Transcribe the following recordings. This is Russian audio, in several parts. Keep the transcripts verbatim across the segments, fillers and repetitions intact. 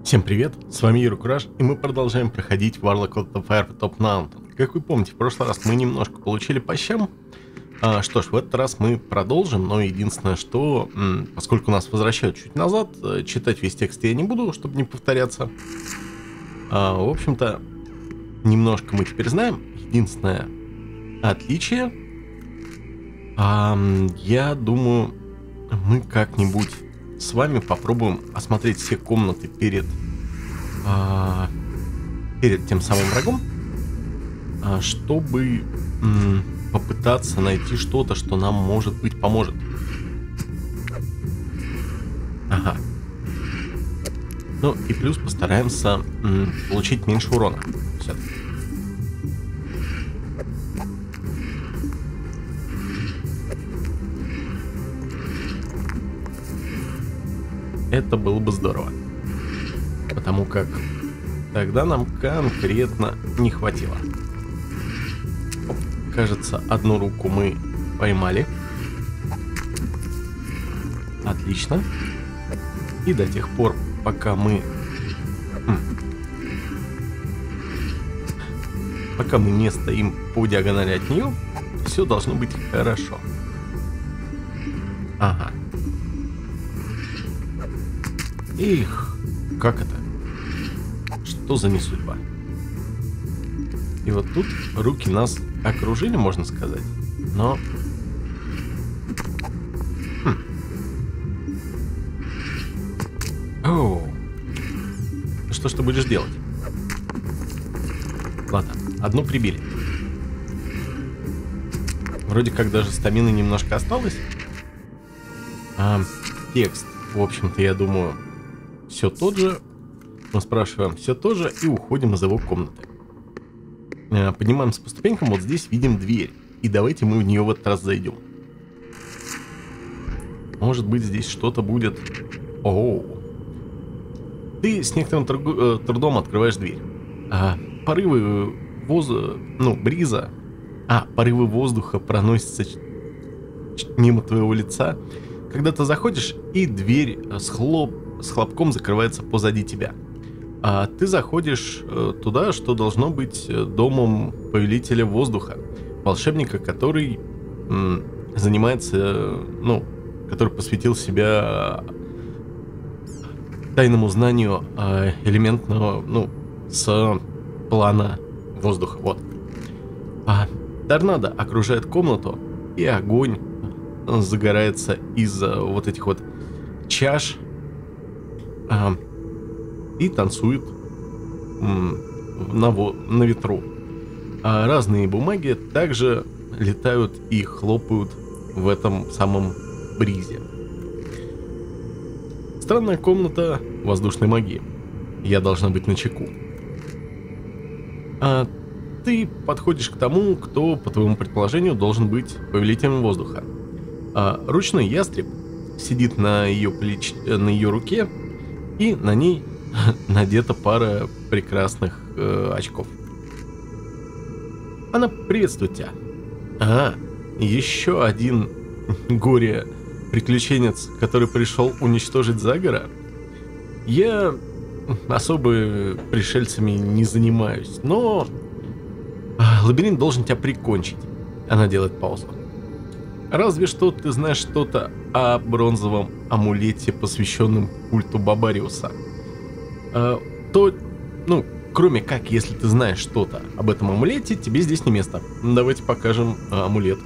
Всем привет, с вами Юра Кураж, и мы продолжаем проходить Warlock of the Fire Top Mountain. Как вы помните, в прошлый раз мы немножко получили по щам. А, что ж, в этот раз мы продолжим, но единственное, что, м, поскольку нас возвращают чуть назад, э, читать весь текст я не буду, чтобы не повторяться. А, в общем-то, немножко мы теперь знаем. Единственное отличие, а, я думаю, мы как-нибудь с вами попробуем осмотреть все комнаты перед, а, перед тем самым врагом, а, чтобы м, попытаться найти что-то, что нам, может быть, поможет. Ага. Ну и плюс постараемся м, получить меньше урона. Все-таки. Это было бы здорово. Потому как тогда нам конкретно не хватило. Оп, кажется, одну руку мы поймали. Отлично. И до тех пор, пока мы... Хм. Пока мы не стоим по диагонали от нее, все должно быть хорошо. Ага. Их, как это? Что за несудьба? И вот тут руки нас окружили, можно сказать. Но... Хм. Оу. Что ж ты будешь делать? Ладно, одну прибили. Вроде как даже стамины немножко осталось. А, текст, в общем-то, я думаю... Все тот же. Мы спрашиваем все то же и уходим из его комнаты. Поднимаемся по ступенькам, вот здесь видим дверь. И давайте мы в нее в этот раз зайдем. Может быть, здесь что-то будет. Оу. Ты с некоторым трудом открываешь дверь. А, порывы воздуха, ну, бриза. А, порывы воздуха проносятся мимо твоего лица. Когда ты заходишь, и дверь с хлоп с хлопком закрывается позади тебя. А ты заходишь э, туда, что должно быть домом повелителя воздуха, волшебника, который м, занимается, э, ну, который посвятил себя тайному знанию э, элементного, ну, с плана воздуха. Вот. А торнадо окружает комнату, и огонь загорается из вот этих вот чаш. А, и танцует м, на, на ветру. А разные бумаги также летают и хлопают в этом самом бризе. Странная комната воздушной магии. Я должна быть начеку. А ты подходишь к тому, кто, по твоему предположению, должен быть повелителем воздуха. А ручной ястреб сидит на ее, плеч... на ее руке, и на ней надета пара прекрасных э, очков. Она приветствует тебя. А, еще один горе-приключенец, который пришел уничтожить Загора. Я особо пришельцами не занимаюсь, но лабиринт должен тебя прикончить. Она делает паузу. Разве что ты знаешь что-то о бронзовом амулете, посвященном культу Бабариуса. А, то, ну, кроме как, если ты знаешь что-то об этом амулете, тебе здесь не место. Давайте покажем а, амулет.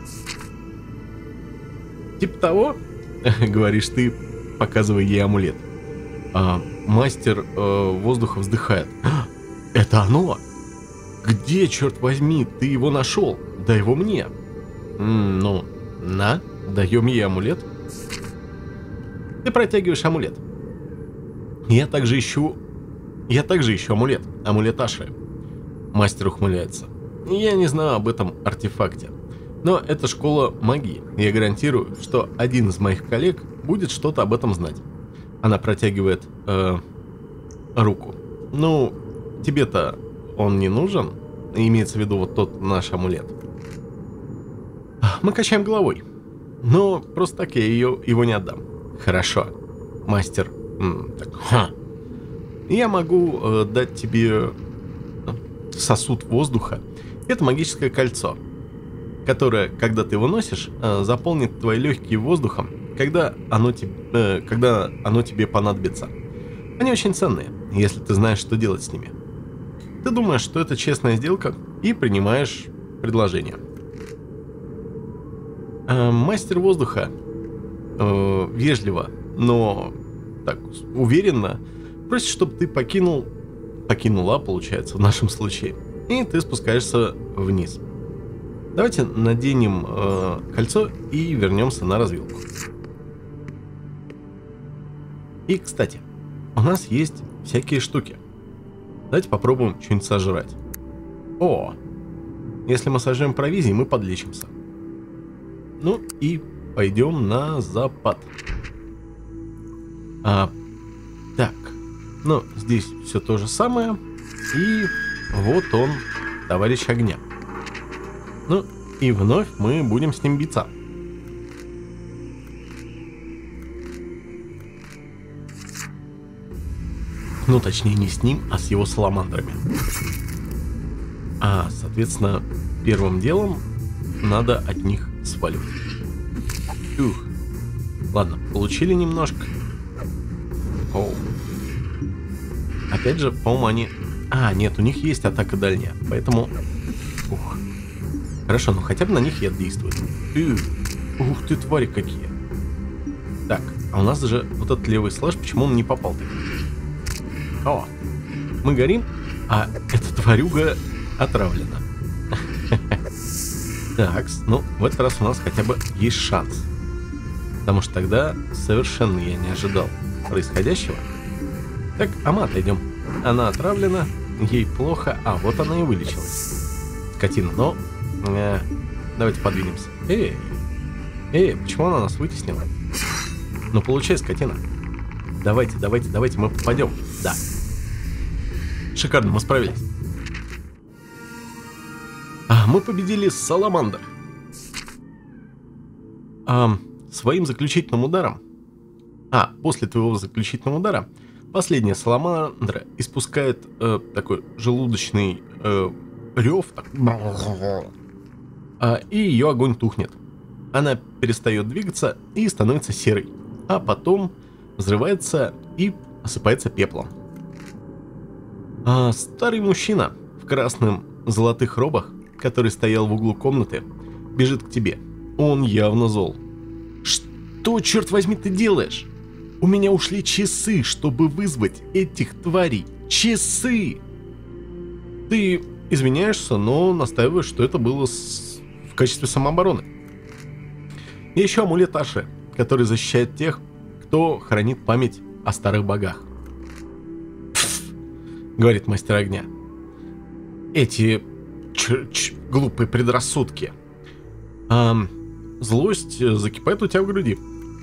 Типа того, говоришь ты, показывая ей амулет. А, мастер а, воздуха вздыхает. Это оно? Где, черт возьми, ты его нашел? Дай его мне. М, ну... На, даем ей амулет. Ты протягиваешь амулет. Я также ищу... Я также ищу амулет. Амулет Аши. Мастер ухмыляется. Я не знаю об этом артефакте. Но это школа магии. Я гарантирую, что один из моих коллег будет что-то об этом знать. Она протягивает э, руку. Ну, тебе-то он не нужен. Имеется в виду вот тот наш амулет. Мы качаем головой. Но просто так я ее, его не отдам. Хорошо. Мастер м, так, ха, я могу э, дать тебе сосуд воздуха. Это магическое кольцо, которое, когда ты его носишь, э, заполнит твои легкие воздухом, когда оно, тебе, э, когда оно тебе понадобится. Они очень ценные, если ты знаешь, что делать с ними. Ты думаешь, что это честная сделка, и принимаешь предложение. Э, мастер воздуха э, вежливо, но так уверенно просит, чтобы ты покинул, покинула, получается, в нашем случае, и ты спускаешься вниз. Давайте наденем э, кольцо и вернемся на развилку. И, кстати, у нас есть всякие штуки. Давайте попробуем что-нибудь сожрать. О! Если мы сожрем провизии, мы подлечимся. Ну и пойдем на запад. А, так. Ну, здесь все то же самое. И вот он, товарищ огня. Ну, и вновь мы будем с ним биться. Ну, точнее, не с ним, а с его саламандрами. А, соответственно, первым делом надо от них сваливать. Ух. Ладно, получили немножко. Оу. Опять же, по-моему, они... А, нет, у них есть атака дальняя, поэтому... Ух. Хорошо, ну хотя бы на них яд действует. Ух, ух ты, твари какие. Так, а у нас же вот этот левый слэш, почему он не попал-то? О, мы горим, а эта тварюга отравлена. Так, ну, в этот раз у нас хотя бы есть шанс. Потому что тогда совершенно я не ожидал происходящего. Так, а мы отойдем. Она отравлена, ей плохо, а вот она и вылечилась. Скотина, но... Э, давайте подвинемся. Эй, эй, почему она нас вытеснила? Ну, получай, скотина. Давайте, давайте, давайте, мы попадем. Да. Шикарно, мы справились. А, мы победили Саламандр. А, своим заключительным ударом... А, после твоего заключительного удара последняя Саламандра испускает э, такой желудочный э, рев. Так, а, и ее огонь тухнет. Она перестает двигаться и становится серой. А потом взрывается и осыпается пеплом. А старый мужчина в красных золотых робах, который стоял в углу комнаты, бежит к тебе. Он явно зол. Что, черт возьми, ты делаешь? У меня ушли часы, чтобы вызвать этих тварей. Часы! Ты извиняешься, но настаиваешь, что это было с... в качестве самообороны. И еще амулет Аши, который защищает тех, кто хранит память о старых богах. Пф, говорит мастер огня. Эти ч- ч- глупые предрассудки. А, злость закипает у тебя в груди.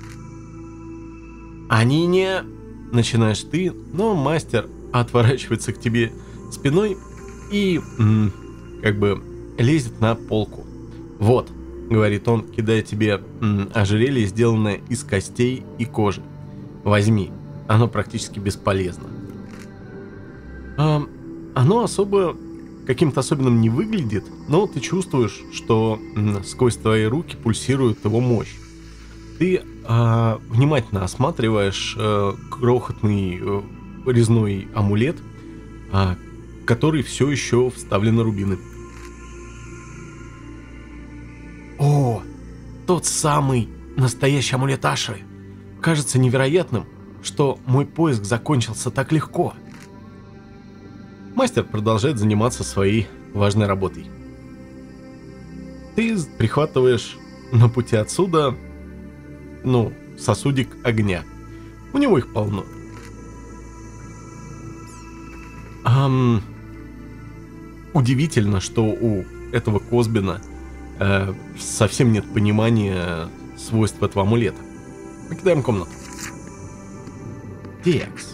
Они не... Начинаешь ты, но мастер отворачивается к тебе спиной и м- как бы лезет на полку. Вот, говорит он, кидая тебе м- ожерелье, сделанное из костей и кожи. Возьми, оно практически бесполезно. А, оно особо каким-то особенным не выглядит, но ты чувствуешь, что м- сквозь твои руки пульсирует его мощь. Ты э, внимательно осматриваешь э, крохотный э, резной амулет, э, который все еще вставлены рубины. О, тот самый настоящий амулет Аши. Кажется невероятным, что мой поиск закончился так легко. Мастер продолжает заниматься своей важной работой. Ты прихватываешь на пути отсюда... Ну, сосудик огня. У него их полно. Ам... Удивительно, что у этого Козбина э, совсем нет понимания свойств этого амулета. Покидаем комнату. Текс.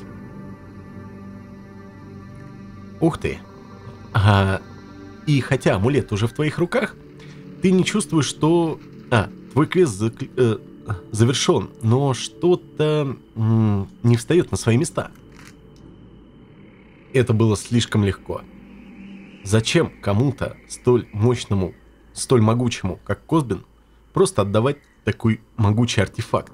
Ух ты. А, и хотя амулет уже в твоих руках, ты не чувствуешь, что... А, твой квест закл... э, завершен, но что-то м- не встает на свои места. это было слишком легко. Зачем кому-то столь мощному, столь могучему, как Козбин, просто отдавать такой могучий артефакт?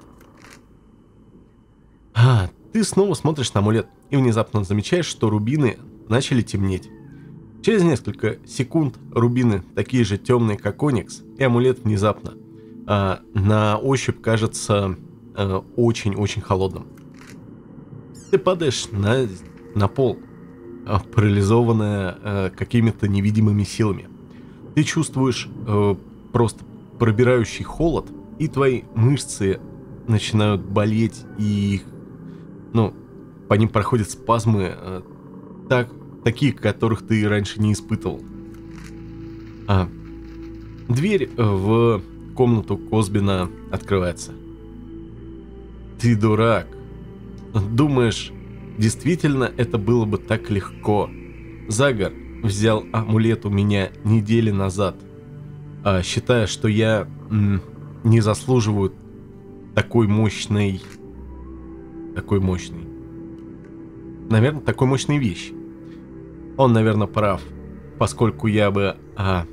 А, ты снова смотришь на амулет и внезапно замечаешь, что рубины начали темнеть. Через несколько секунд рубины такие же темные, как оникс, и амулет внезапно а, на ощупь кажется очень-очень а, холодным. Ты падаешь на, на пол, а, парализованная а, какими-то невидимыми силами. Ты чувствуешь а, просто пробирающий холод, и твои мышцы начинают болеть, и ну, по ним проходят спазмы, а, так такие, которых ты раньше не испытывал. А, дверь в комнату Козбина открывается. Ты дурак. Думаешь, действительно это было бы так легко? Загар взял амулет у меня недели назад, а, считая, что я м, не заслуживаю такой мощной... Такой мощной... Наверное, такой мощной вещи. Он, наверное, прав, поскольку я бы а,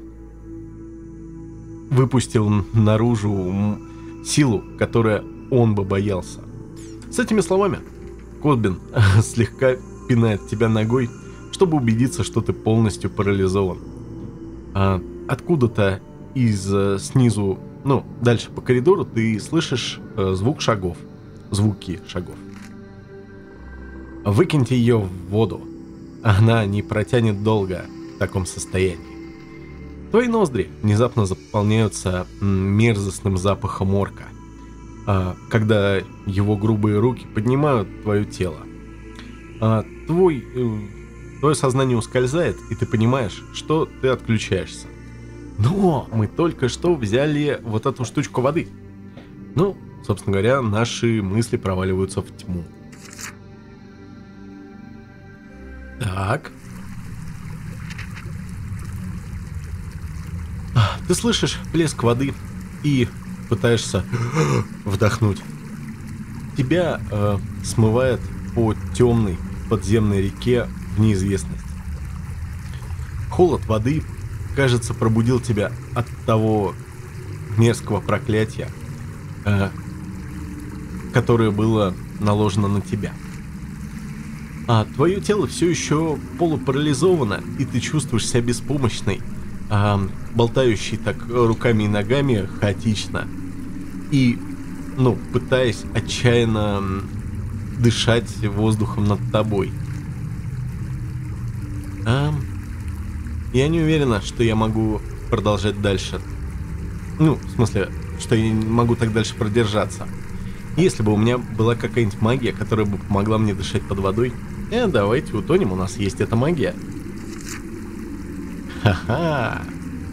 выпустил наружу силу, которая он бы боялся. С этими словами Козбин слегка пинает тебя ногой, чтобы убедиться, что ты полностью парализован. А, откуда-то из снизу, ну, дальше по коридору ты слышишь а, звук шагов, звуки шагов. Выкиньте ее в воду. Она не протянет долго в таком состоянии. Твои ноздри внезапно заполняются мерзостным запахом орка, когда его грубые руки поднимают твое тело. Твой, твое сознание ускользает, и ты понимаешь, что ты отключаешься. Но мы только что взяли вот эту штучку воды. Ну, собственно говоря, наши мысли проваливаются в тьму. Так. Ты слышишь плеск воды и пытаешься вдохнуть. Тебя э, смывает по темной подземной реке в неизвестность. Холод воды, кажется, пробудил тебя от того мерзкого проклятия, э, которое было наложено на тебя. А твое тело все еще полупарализовано, и ты чувствуешь себя беспомощной, а, болтающей так руками и ногами хаотично. И, ну, пытаясь отчаянно дышать воздухом над тобой. А, я не уверена, что я могу продолжать дальше. Ну, в смысле, что я могу так дальше продержаться. Если бы у меня была какая-нибудь магия, которая бы помогла мне дышать под водой, э, давайте утонем, у нас есть эта магия. Ха-ха.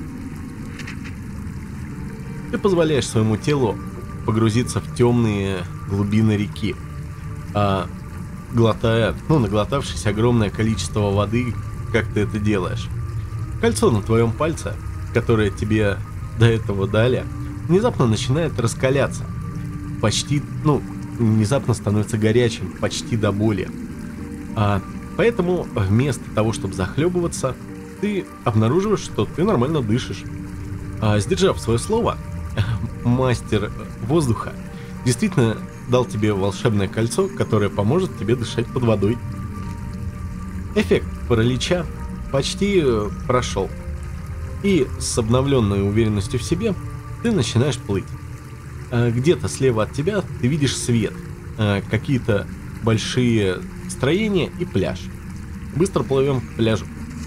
Ты позволяешь своему телу погрузиться в темные глубины реки, а, глотая, ну, наглотавшись огромное количество воды, как ты это делаешь. Кольцо на твоем пальце, которое тебе до этого дали, внезапно начинает раскаляться. Почти, ну, внезапно становится горячим, почти до боли. А, поэтому вместо того, чтобы захлебываться, ты обнаруживаешь, что ты нормально дышишь. А, сдержав свое слово, мастер воздуха действительно дал тебе волшебное кольцо, которое поможет тебе дышать под водой. Эффект паралича почти прошел. И с обновленной уверенностью в себе ты начинаешь плыть. Где-то слева от тебя ты видишь свет, какие-то большие строения и пляж. Быстро плывем к пляжу.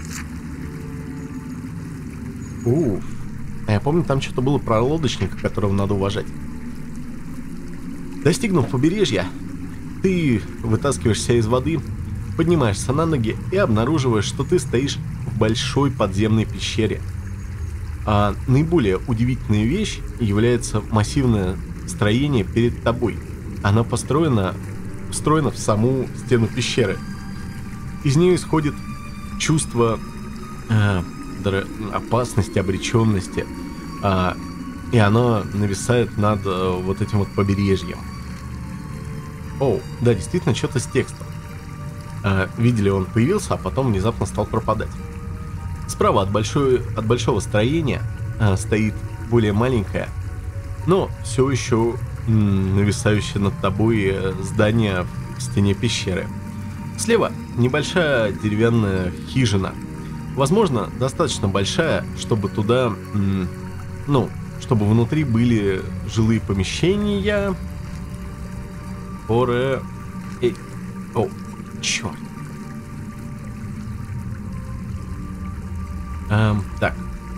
Уф. А я помню, там что-то было про лодочника, которого надо уважать. Достигнув побережья, ты вытаскиваешься из воды, поднимаешься на ноги и обнаруживаешь, что ты стоишь в большой подземной пещере. А наиболее удивительная вещь является массивное строение перед тобой. Оно построено, встроено в саму стену пещеры. Из нее исходит чувство э, опасности, обреченности, э, и оно нависает над э, вот этим вот побережьем. О, да, действительно, что-то с текстом. А, видели, он появился, а потом внезапно стал пропадать. Справа от, большой, от большого строения а, стоит более маленькое, но все еще м, нависающее над тобой э, здание в стене пещеры. Слева небольшая деревянная хижина. Возможно, достаточно большая, чтобы туда, м, ну, чтобы внутри были жилые помещения. Оре... Эй. О, черт. Эм, так.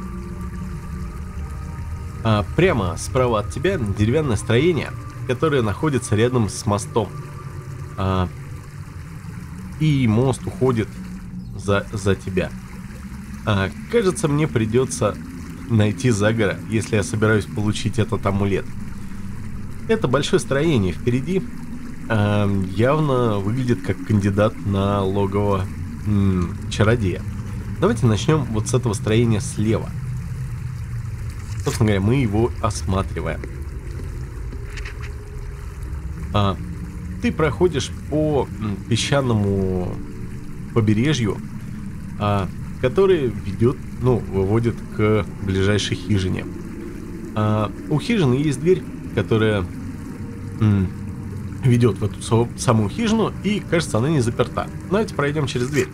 А, прямо справа от тебя деревянное строение, которое находится рядом с мостом. А, и мост уходит за, за тебя. А, кажется, мне придется найти Загора, если я собираюсь получить этот амулет. Это большое строение впереди а, явно выглядит как кандидат на логово м, чародея. Давайте начнем вот с этого строения слева. Собственно говоря, мы его осматриваем. А, ты проходишь по м, песчаному побережью, а, который ведет, ну, выводит к ближайшей хижине. А, у хижины есть дверь, которая м, ведет в эту со- самую хижину, и, кажется, она не заперта. Давайте пройдем через дверь.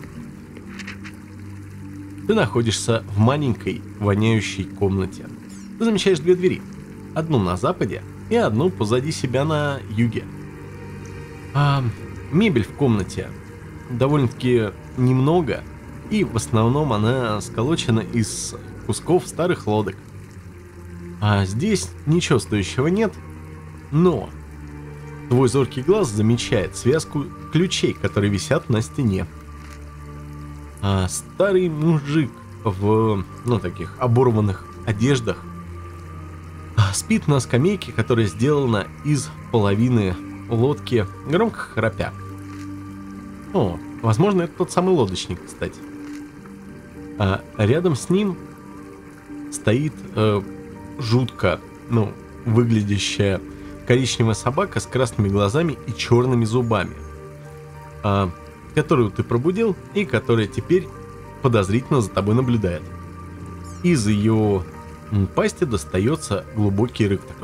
Ты находишься в маленькой, воняющей комнате. Ты замечаешь две двери. Одну на западе и одну позади себя на юге. А, мебель в комнате довольно-таки немного, и в основном она сколочена из кусков старых лодок. А здесь ничего стоящего нет, но твой зоркий глаз замечает связку ключей, которые висят на стене. А старый мужик в, ну, таких оборванных одеждах спит на скамейке, которая сделана из половины лодки, громко храпя. О, возможно, это тот самый лодочник, кстати. А рядом с ним стоит э, жутко, ну, выглядящая коричневая собака с красными глазами и черными зубами, а, которую ты пробудил и которая теперь подозрительно за тобой наблюдает. Из ее пасти достается глубокий рык такой.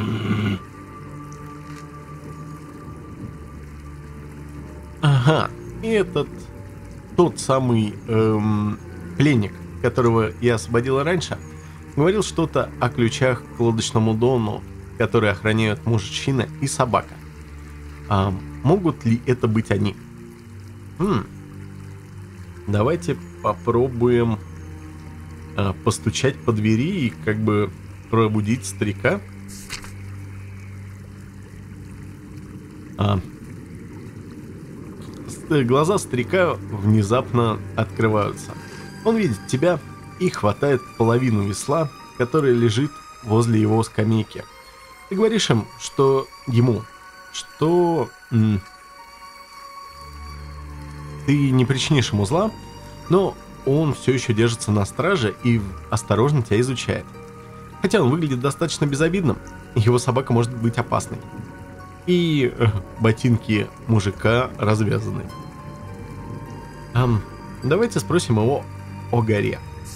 Ага, этот тот самый эм, пленник, которого я освободил раньше, говорил что-то о ключах к лодочному дону, которые охраняют мужчина и собака. А могут ли это быть они? Хм. Давайте попробуем а, постучать по двери и как бы пробудить старика. А, глаза старика внезапно открываются. Он видит тебя и хватает половину весла, которая лежит возле его скамейки. Ты говоришь им, что ему, что м- ты не причинишь ему зла, но он все еще держится на страже и осторожно тебя изучает. Хотя он выглядит достаточно безобидным, его собака может быть опасной. И э, ботинки мужика развязаны. Эм, давайте спросим его о горе.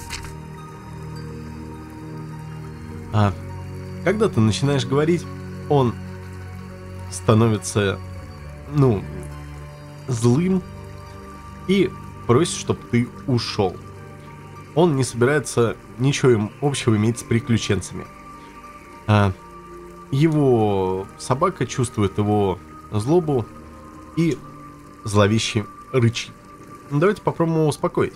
А когда ты начинаешь говорить, он становится, ну, злым и просит, чтобы ты ушел. Он не собирается ничего им общего иметь с приключенцами. А его собака чувствует его злобу и зловеще рычит. Давайте попробуем его успокоить.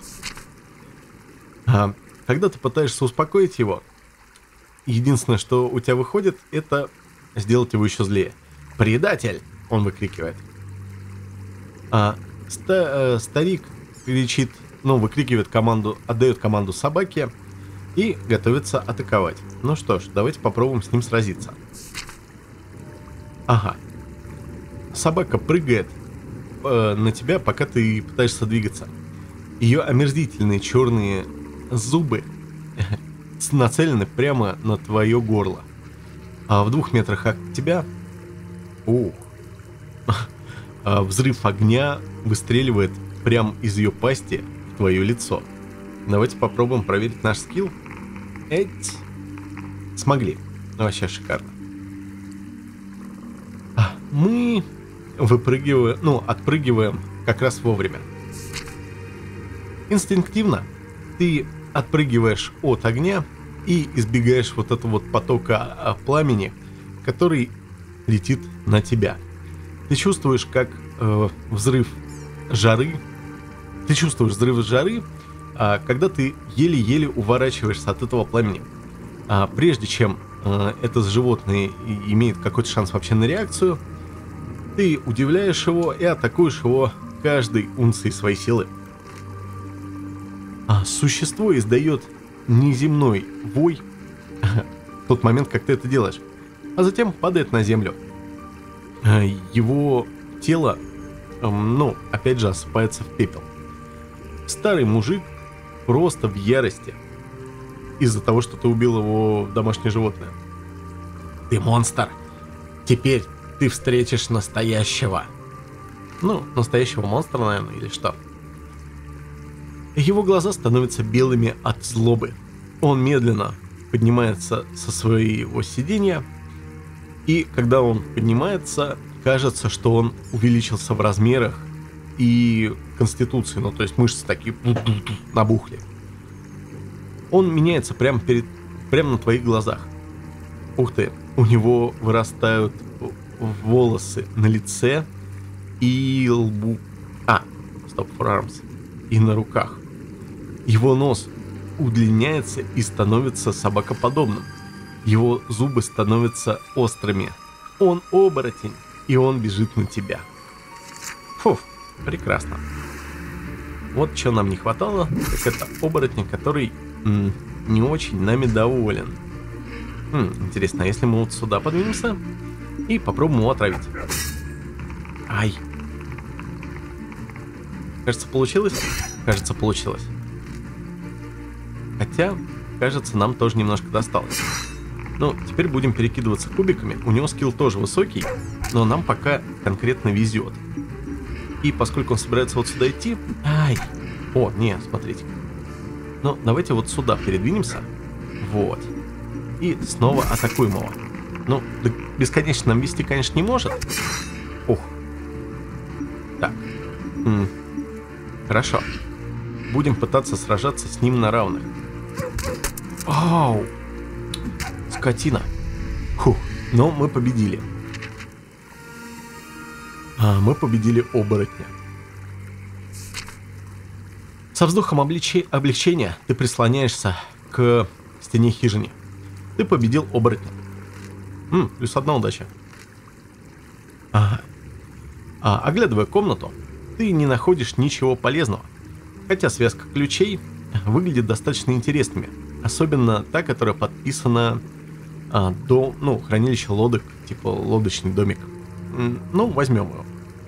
А когда ты пытаешься успокоить его, единственное, что у тебя выходит, это сделать его еще злее. «Предатель!» — он выкрикивает. А ста- э, старик кричит, ну, выкрикивает команду, отдает команду собаке и готовится атаковать. Ну что ж, давайте попробуем с ним сразиться. Ага. Собака прыгает э, на тебя, пока ты пытаешься двигаться. Ее омерзительные черные зубы нацелены прямо на твое горло. А в двух метрах от тебя... Ух. а, взрыв огня выстреливает прямо из ее пасти в твое лицо. Давайте попробуем проверить наш скилл. Эть. Смогли. Вообще шикарно. А, мы выпрыгиваем, ну, отпрыгиваем как раз вовремя. Инстинктивно ты отпрыгиваешь от огня и избегаешь вот этого вот потока пламени, который летит на тебя. Ты чувствуешь, как э, взрыв жары, ты чувствуешь взрыв жары, э, когда ты еле-еле уворачиваешься от этого пламени. А прежде чем э, это животное имеет какой-то шанс вообще на реакцию, ты удивляешь его и атакуешь его каждой унцией своей силы. А существо издает неземной вой в тот момент, как ты это делаешь, а затем падает на землю. Его тело, ну, опять же, осыпается в пепел. Старый мужик просто в ярости из-за того, что ты убил его домашнее животное. Ты монстр! Теперь ты встретишь настоящего. Ну, настоящего монстра, наверное, или что? Его глаза становятся белыми от злобы. Он медленно поднимается со своего сиденья, и когда он поднимается, кажется, что он увеличился в размерах и конституции, ну то есть мышцы такие набухли. Он меняется прямо перед, прямо на твоих глазах. Ух ты, у него вырастают волосы на лице и лбу. А, стоп, forearms. И на руках. Его нос удлиняется и становится собакоподобным. Его зубы становятся острыми. Он оборотень, и он бежит на тебя. Фу, прекрасно. Вот что нам не хватало, так это оборотень, который м, не очень нами доволен. М, интересно, а если мы вот сюда подвинемся и попробуем его отравить? Ай. Кажется, получилось? Кажется, получилось. Хотя, кажется, нам тоже немножко досталось. Ну, теперь будем перекидываться кубиками. У него скилл тоже высокий, но нам пока конкретно везет. И поскольку он собирается вот сюда идти... Ай! О, не, смотрите. Ну, давайте вот сюда передвинемся. Вот. И снова атакуем его. Ну, бесконечно нам вести, конечно, не может. Ух. Так. М-м. Хорошо. Будем пытаться сражаться с ним на равных. Ау! Скотина. Фух. Но мы победили. А, мы победили оборотня. Со вздохом обличи... облегчения ты прислоняешься к стене хижины. Ты победил оборотня. М, плюс одна удача. Ага. А, оглядывая комнату, ты не находишь ничего полезного. Хотя связка ключей выглядит достаточно интересными. Особенно та, которая подписана а, до, ну, хранилища лодок, типа лодочный домик. Ну, возьмем его.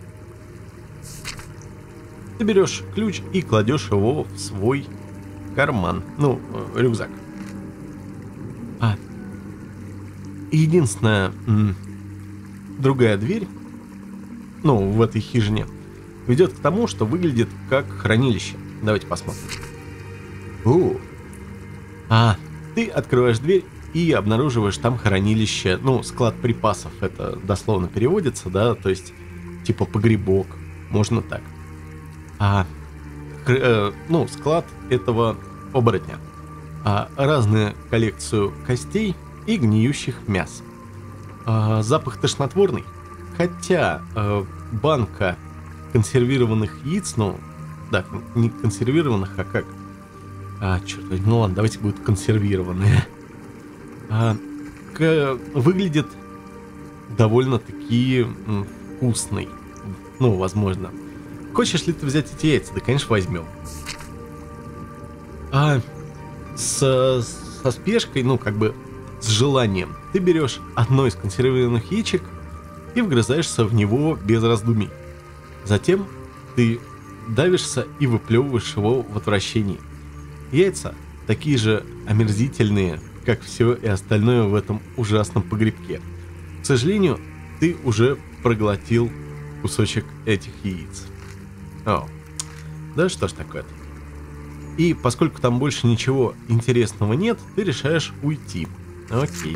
Ты берешь ключ и кладешь его в свой карман. Ну, рюкзак. А. Единственная м, другая дверь, ну, в этой хижине, ведет к тому, что выглядит как хранилище. Давайте посмотрим. У. А, ты открываешь дверь и обнаруживаешь там хранилище, ну, склад припасов, это дословно переводится, да, то есть, типа погребок, можно так. А, э, ну, склад этого оборотня. А, разную коллекцию костей и гниющих мяс. А, запах тошнотворный, хотя э, банка консервированных яиц, ну, да, не консервированных, а как? А, черт возьми, ну ладно, давайте будут консервированные. А, к, выглядит довольно-таки м, вкусный. Ну, возможно. Хочешь ли ты взять эти яйца? Да, конечно, возьмем. А с, со спешкой, ну, как бы с желанием, ты берешь одно из консервированных яичек и вгрызаешься в него без раздумий. Затем ты давишься и выплевываешь его в отвращении. Яйца такие же омерзительные, как все и остальное в этом ужасном погребке. К сожалению, ты уже проглотил кусочек этих яиц. О, да что ж такое-то. И поскольку там больше ничего интересного нет, ты решаешь уйти. Окей.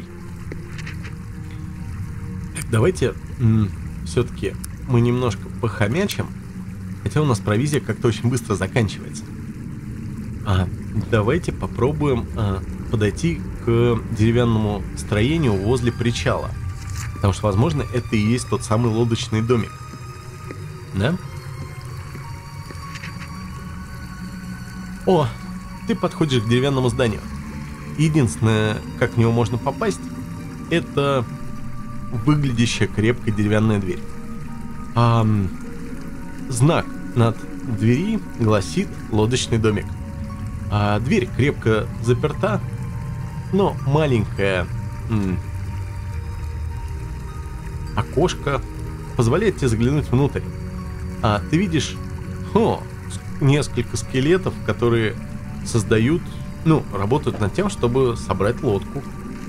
Давайте все-таки мы немножко похомячим. Хотя у нас провизия как-то очень быстро заканчивается. А, давайте попробуем а, подойти к деревянному строению возле причала. Потому что, возможно, это и есть тот самый лодочный домик. Да? О, ты подходишь к деревянному зданию. Единственное, как в него можно попасть, это выглядящая крепкая деревянная дверь. А, знак над двери гласит «Лодочный домик». А дверь крепко заперта, но маленькое м- окошко позволяет тебе заглянуть внутрь. А ты видишь о, несколько скелетов, которые создают, ну, работают над тем, чтобы собрать лодку.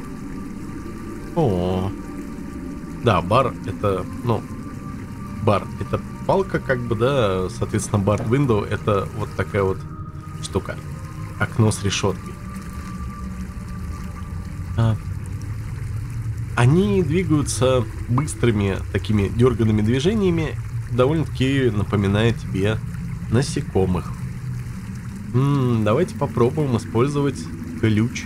О, да, бар это, ну, бар это палка, как бы, да, соответственно, бар window это вот такая вот штука, окно с решеткой. А. Они двигаются быстрыми такими дерганными движениями, довольно-таки напоминая тебе насекомых. М-м, давайте попробуем использовать ключ.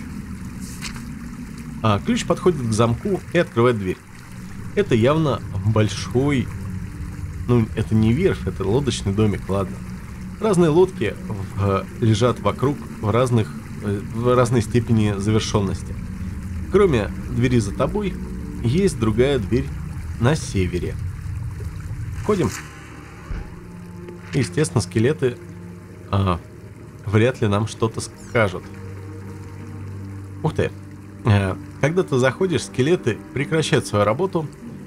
А, ключ подходит к замку и открывает дверь. Это явно большой, ну это не верфь, это лодочный домик, ладно. Разные лодки в, лежат вокруг в разных, в разной степени завершенности. Кроме двери за тобой, есть другая дверь на севере. Входим. Естественно, скелеты а, вряд ли нам что-то скажут. Ух ты. А, когда ты заходишь, скелеты прекращают свою работу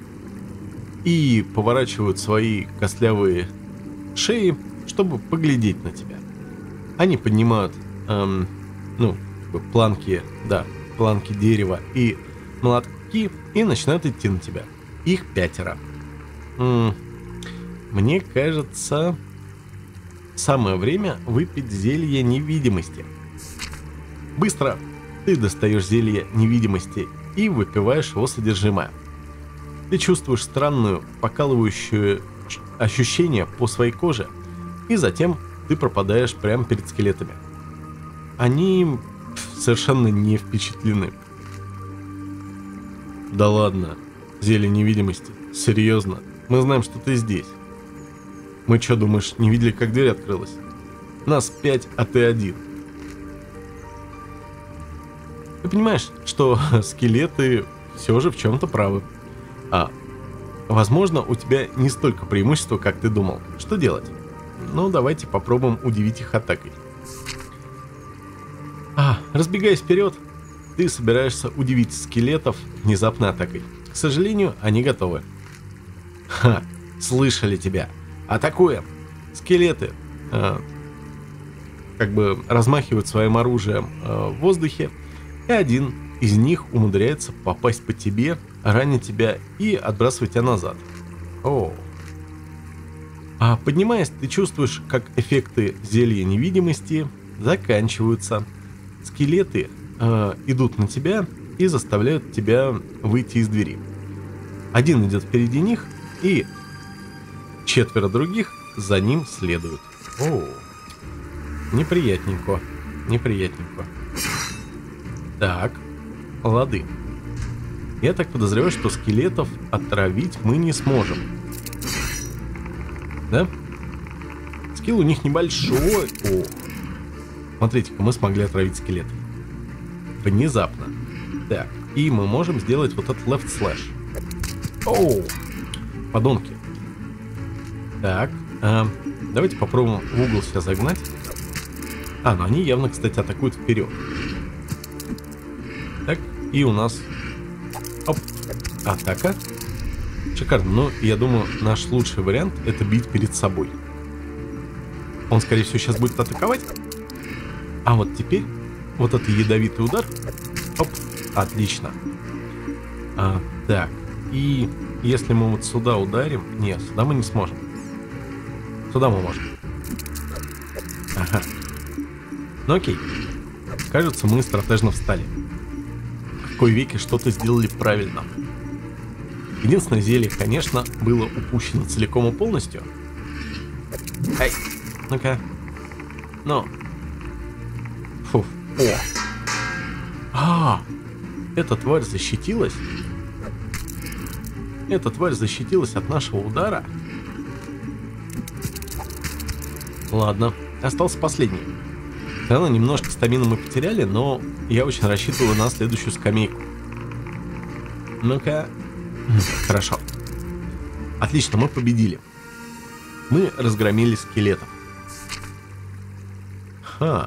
и поворачивают свои костлявые шеи, чтобы поглядеть на тебя. Они поднимают эм, ну, планки, да, планки дерева и молотки и начинают идти на тебя. Их пятеро. М-м, мне кажется, самое время выпить зелье невидимости. Быстро ты достаешь зелье невидимости и выпиваешь его содержимое. Ты чувствуешь странную, покалывающую ощущение по своей коже, и затем ты пропадаешь прямо перед скелетами. Они совершенно не впечатлены. Да ладно, зелье невидимости, серьезно, мы знаем, что ты здесь. Мы что, думаешь, не видели, как дверь открылась? Нас пять, а ты один. Ты понимаешь, что скелеты все же в чем-то правы. А, возможно, у тебя не столько преимущества, как ты думал. Что делать? Ну, давайте попробуем удивить их атакой. А, разбегаясь вперед, ты собираешься удивить скелетов внезапной атакой. К сожалению, они готовы. Ха, слышали тебя. Атакуем! Скелеты э, как бы размахивают своим оружием э, в воздухе, и один из них умудряется попасть по тебе, ранить тебя и отбрасывать тебя назад. О. А поднимаясь, ты чувствуешь, как эффекты зелья невидимости заканчиваются. Скелеты э, идут на тебя и заставляют тебя выйти из двери. Один идет впереди них, и четверо других за ним следуют. О, неприятненько, неприятненько. Так, лады. Я так подозреваю, что скелетов отравить мы не сможем. Да? Скилл у них небольшой. О, смотрите-ка, мы смогли отравить скелетов. Внезапно. Так, и мы можем сделать вот этот left slash. Оу, подонки. Так, а, давайте попробуем в угол себя загнать. А, ну они явно, кстати, атакуют вперед. Так, и у нас... Оп, атака. Шикарно, но я думаю, наш лучший вариант это бить перед собой. Он, скорее всего, сейчас будет атаковать. А вот теперь, вот это ядовитый удар. Оп, отлично. А, так, и если мы вот сюда ударим... Нет, сюда мы не сможем. Сюда мы можем. Ага. Ну окей. Кажется, мы стратежно встали. В кои веки что-то сделали правильно. Единственное зелье, конечно, было упущено целиком и полностью. Ай, ну-ка. Ну. Фу. О. А, эта тварь защитилась. Эта тварь защитилась от нашего удара. Ладно, остался последний. Все равно немножко стамины мы потеряли, но я очень рассчитываю на следующую скамейку. Ну-ка. Хорошо. Отлично, мы победили. Мы разгромили скелетов. Ха.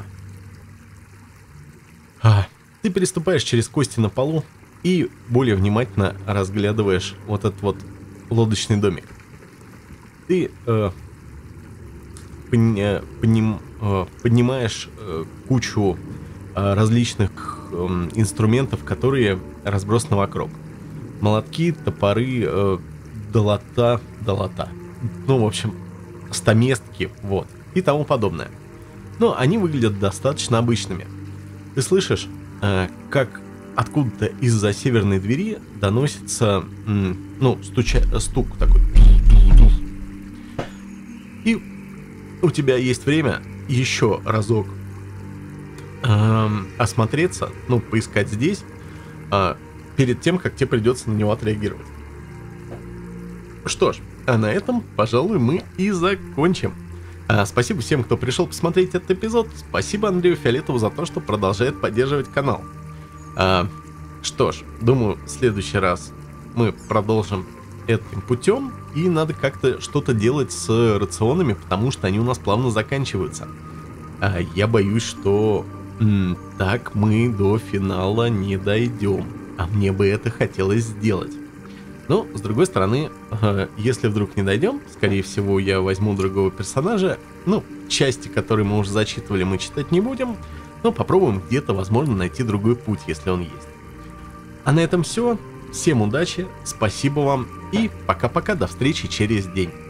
А, ты переступаешь через кости на полу и более внимательно разглядываешь вот этот вот лодочный домик. Ты э, пони, поним, э, поднимаешь э, кучу э, различных э, инструментов, которые разбросаны вокруг. Молотки, топоры, э, долота, долота. Ну, в общем, стаместки, вот, и тому подобное. Но они выглядят достаточно обычными. Ты слышишь, э, как откуда-то из-за северной двери доносится, м, ну, стуча, стук такой. И у тебя есть время еще разок э, осмотреться, ну, поискать здесь, э, перед тем, как тебе придется на него отреагировать. Что ж, а на этом, пожалуй, мы и закончим. А, спасибо всем, кто пришел посмотреть этот эпизод. Спасибо Андрею Фиолетову за то, что продолжает поддерживать канал. А, что ж, думаю, в следующий раз мы продолжим этим путем. И надо как-то что-то делать с рационами, потому что они у нас плавно заканчиваются. А, я боюсь, что м, так мы до финала не дойдем. А мне бы это хотелось сделать. Но, с другой стороны, э, если вдруг не дойдем, скорее всего, я возьму другого персонажа. Ну, части, которые мы уже зачитывали, мы читать не будем. Но попробуем где-то, возможно, найти другой путь, если он есть. А на этом все. Всем удачи, спасибо вам и пока-пока, до встречи через день.